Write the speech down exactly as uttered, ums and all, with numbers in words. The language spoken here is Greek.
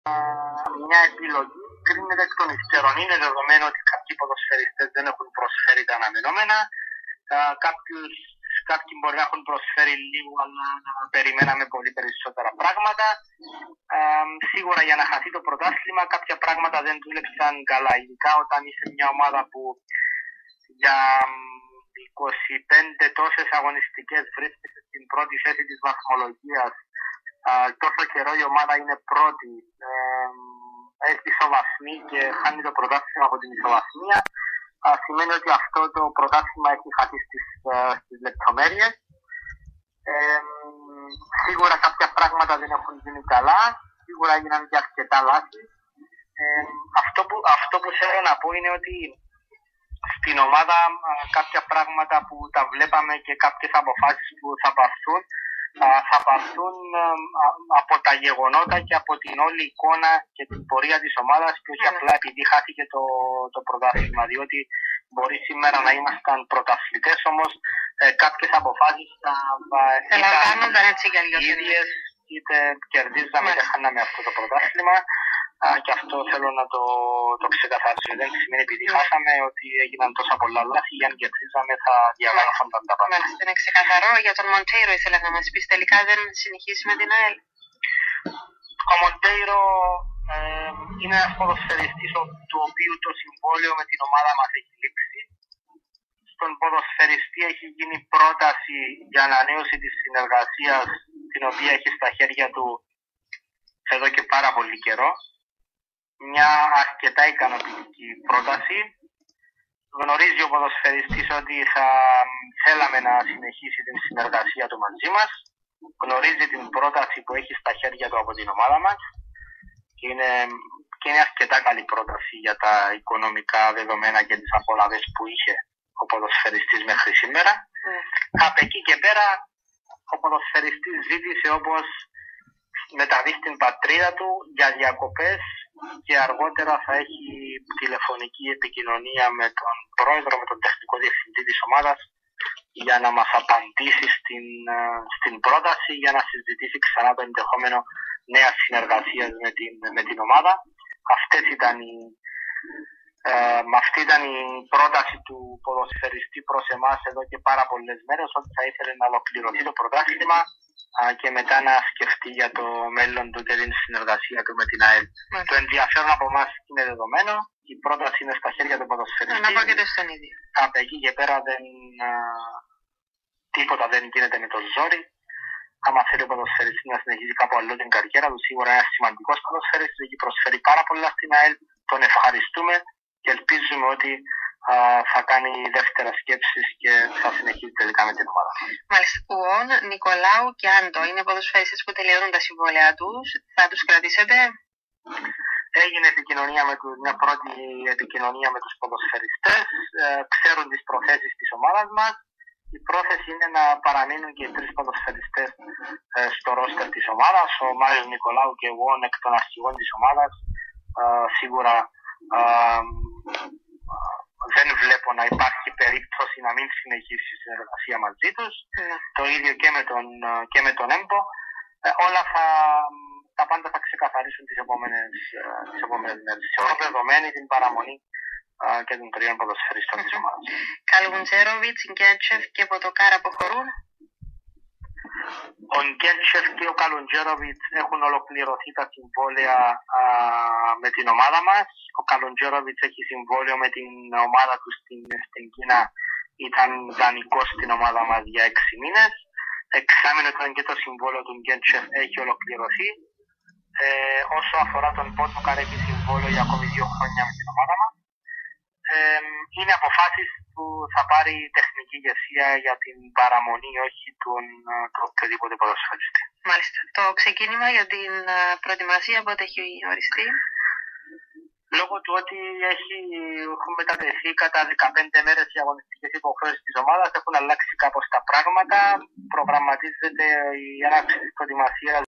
μια επιλογή κρίνεται εκ των υστέρων. Είναι δεδομένο ότι κάποιοι ποδοσφαιριστές δεν έχουν προσφέρει τα αναμενόμενα. Κάποιους, κάποιοι μπορεί να έχουν προσφέρει λίγο, αλλά περιμέναμε πολύ περισσότερα πράγματα. Σίγουρα για να χαθεί το πρωτάθλημα κάποια πράγματα δεν δούλεψαν καλά. Ειδικά όταν είσαι μια ομάδα που για είκοσι πέντε τόσες αγωνιστικές βρίσκεται στην πρώτη θέση της βαθμολογίας. Τόσο καιρό η ομάδα είναι πρώτη, έχει ισοβαθμί και χάνει το πρωτάθλημα από την ισοβαθμία. Σημαίνει ότι αυτό το πρωτάθλημα έχει χαθεί στις, στις λεπτομέρειες. Ε, σίγουρα κάποια πράγματα δεν έχουν γίνει καλά, σίγουρα έγιναν και αρκετά λάθη. Ε, αυτό, που, αυτό που θέλω να πω είναι ότι στην ομάδα κάποια πράγματα που τα βλέπαμε και κάποιες αποφάσεις που θα πάρθουν θα πάρθουν από τα γεγονότα και από την όλη εικόνα και την πορεία της ομάδας και όχι απλά επειδή χάθηκε το, το πρωτάθλημα, διότι μπορεί σήμερα να ήμασταν πρωταθλητές, όμως ε, κάποιες αποφάσεις θα λαμβάνονταν έτσι κι αλλιώς ίδιες, είτε κερδίζαμε είτε χάναμε αυτό το πρωτάθλημα. Α, και αυτό θέλω να το, το ξεκαθαρίσω. Δεν σημαίνει επειδή χάσαμε ότι έγιναν τόσα πολλά λάθη, για αν κερδίζαμε θα διαγράφονταν τα πάντα. Μάλιστα, είναι ξεκαθαρό. Για τον Μοντέιρο ήθελα να μας πεις, τελικά δεν συνεχίσει με την ΑΕΛ. Ο Μοντέιρο ε, είναι ένας ποδοσφαιριστής του οποίου το συμβόλαιο με την ομάδα μας έχει λήξει. Στον ποδοσφαιριστή έχει γίνει πρόταση για ανανέωση της συνεργασίας, την οποία έχει στα χέρια του εδώ και πάρα πολύ καιρό. Μια αρκετά ικανοποιητική πρόταση. Γνωρίζει ο ποδοσφαιριστής ότι θα θέλαμε να συνεχίσει την συνεργασία του μαζί μας. Γνωρίζει την πρόταση που έχει στα χέρια του από την ομάδα μας. Και είναι, και είναι αρκετά καλή πρόταση για τα οικονομικά δεδομένα και τις απολαβές που είχε ο ποδοσφαιριστής μέχρι σήμερα. Mm. Από εκεί και πέρα ο ποδοσφαιριστής ζήτησε, όπως μεταβεί στην πατρίδα του, για διακοπές και αργότερα θα έχει τηλεφωνική επικοινωνία με τον πρόεδρο, με τον τεχνικό διευθυντή της ομάδας για να μας απαντήσει στην, στην πρόταση, για να συζητήσει ξανά το ενδεχόμενο νέας συνεργασίας με την, με την ομάδα. Αυτές ήταν οι, ε, αυτή ήταν η πρόταση του ποδοσφαιριστή προς εμάς εδώ και πάρα πολλές μέρες, ότι θα ήθελε να ολοκληρωθεί το πρωτάθλημα και μετά να σκεφτεί για το μέλλον του και την συνεργασία του με την ΑΕΛ. Mm. Το ενδιαφέρον από εμάς είναι δεδομένο, η πρόταση είναι στα χέρια του ποδοσφαιριστή. Να πάτε στον ίδιο. Από εκεί και πέρα δεν, α, τίποτα δεν γίνεται με το ζόρι. Άμα θέλει ο ποδοσφαιριστής να συνεχίσει κάπου αλλού την καριέρα του, σίγουρα είναι ένας σημαντικός ποδοσφαιριστής, έχει προσφέρει πάρα πολλά στην ΑΕΛ, τον ευχαριστούμε και ελπίζουμε ότι α, θα κάνει δεύτερα σκέψεις και θα συνεχίσει τελικά με την ομάδα. Μάλιστα. Ουόν, Νικολάου και Άντο είναι ποδοσφαιριστές που τελειώνουν τα συμβόλαια τους. Θα τους κρατήσετε? Έγινε επικοινωνία με τους, μια πρώτη επικοινωνία με τους ποδοσφαιριστές. Ε, ξέρουν τις προθέσεις της ομάδας μας. Η πρόθεση είναι να παραμείνουν και οι τρεις ποδοσφαιριστές ε, στο ρόστερ της ομάδας. Ο Μάριος Νικολάου και εγώ εκ των αρχηγών της ομάδας. Ε, σίγουρα ε, δεν βλέπω να υπάρχει περίπτωση να μην συνεχίσει η συνεργασία μαζί τους. Mm. Το ίδιο και με τον, και με τον ΕΜΠΟ. Ε, όλα θα, τα πάντα θα ξεκαθαρίσουν τις επόμενες, τις επόμενες μέρες. Θεωρώ δεδομένη την παραμονή uh, και των τριών ποδοσφαιριστών mm-hmm. της ομάδας. Καλουντζέροβιτς, Γκέντσεφ και Ποτοκάρα αποχωρούν. Ο Γκέντσεφ και ο Καλουντζέροβιτς έχουν ολοκληρωθεί τα συμβόλαια α, με την ομάδα μας. Ο Καλουντζέροβιτς έχει συμβόλαιο με την ομάδα του στην, στην Κίνα. Ήταν δανεικός στην ομάδα μας για έξι μήνες. Εξάμηνο ήταν και το συμβόλαιο του Γκέντσεφ έχει ολοκληρωθεί. Ε, όσο αφορά τον Πότοκαρ, έχει συμβόλαιο για ακόμη δύο χρόνια με την ομάδα μας. Ε, είναι αποφάσεις που θα πάρει η τεχνική ηγεσία για την παραμονή, όχι τον, τον οποιοδήποτε ποδοσφαιριστή. Μάλιστα. Το ξεκίνημα για την προετοιμασία πότε έχει οριστεί? Λόγω του ότι έχει, έχουν μετατεθεί κατά δεκαπέντε μέρες οι αγωνιστικές υποχρεώσεις της ομάδας, έχουν αλλάξει κάπως τα πράγματα. Προγραμματίζεται η έναρξη της προετοιμασίας